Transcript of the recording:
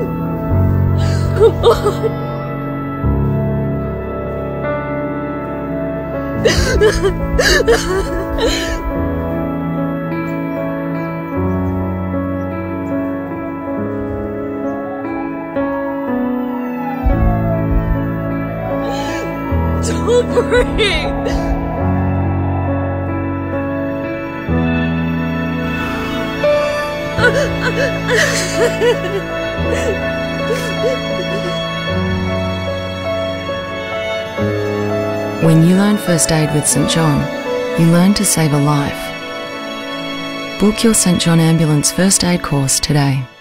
Don't breathe. When you learn first aid with St John, you learn to save a life. Book your St John Ambulance first aid course today.